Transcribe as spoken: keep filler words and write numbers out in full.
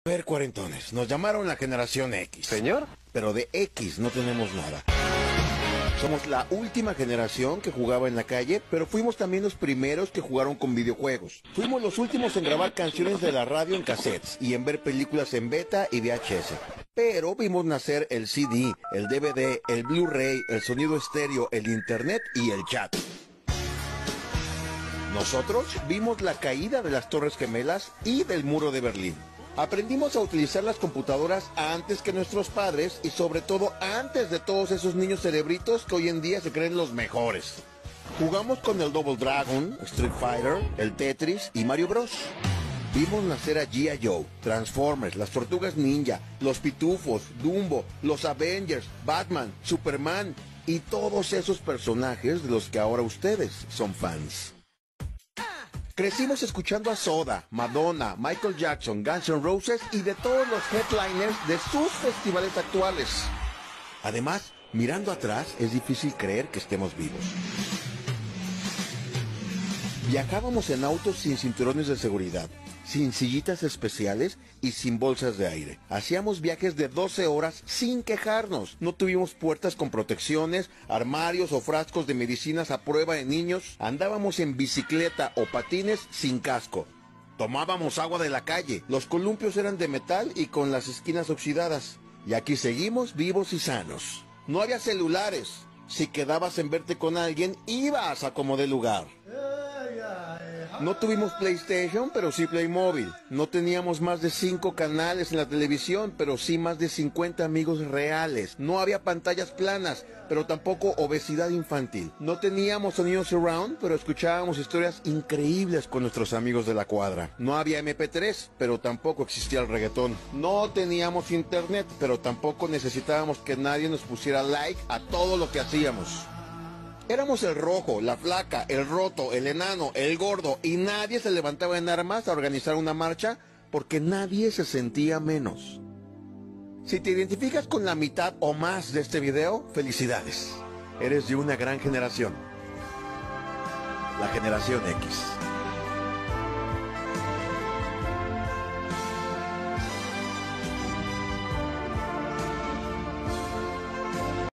A ver, cuarentones, nos llamaron la generación X. ¿Señor? Pero de X no tenemos nada. Somos la última generación que jugaba en la calle, pero fuimos también los primeros que jugaron con videojuegos. Fuimos los últimos en grabar canciones de la radio en cassettes y en ver películas en beta y V H S. Pero vimos nacer el C D, el D V D, el Blu-ray, el sonido estéreo, el internet y el chat. Nosotros vimos la caída de las Torres Gemelas y del Muro de Berlín. Aprendimos a utilizar las computadoras antes que nuestros padres y sobre todo antes de todos esos niños cerebritos que hoy en día se creen los mejores. Jugamos con el Double Dragon, Street Fighter, el Tetris y Mario Bros. Vimos nacer a G I Joe, Transformers, las Tortugas Ninja, los Pitufos, Dumbo, los Avengers, Batman, Superman y todos esos personajes de los que ahora ustedes son fans. Crecimos escuchando a Soda, Madonna, Michael Jackson, Guns N' Roses y de todos los headliners de sus festivales actuales. Además, mirando atrás, es difícil creer que estemos vivos. Viajábamos en autos sin cinturones de seguridad, sin sillitas especiales y sin bolsas de aire. Hacíamos viajes de doce horas sin quejarnos. No tuvimos puertas con protecciones, armarios o frascos de medicinas a prueba de niños. Andábamos en bicicleta o patines sin casco. Tomábamos agua de la calle. Los columpios eran de metal y con las esquinas oxidadas. Y aquí seguimos vivos y sanos. No había celulares. Si quedabas en verte con alguien, ibas a como de lugar. No tuvimos PlayStation, pero sí Playmobil. No teníamos más de cinco canales en la televisión, pero sí más de cincuenta amigos reales. No había pantallas planas, pero tampoco obesidad infantil. No teníamos sonido surround, pero escuchábamos historias increíbles con nuestros amigos de la cuadra. No había eme pe tres, pero tampoco existía el reggaetón. No teníamos internet, pero tampoco necesitábamos que nadie nos pusiera like a todo lo que hacíamos. Éramos el rojo, la flaca, el roto, el enano, el gordo y nadie se levantaba en armas a organizar una marcha porque nadie se sentía menos. Si te identificas con la mitad o más de este video, felicidades. Eres de una gran generación. La generación X.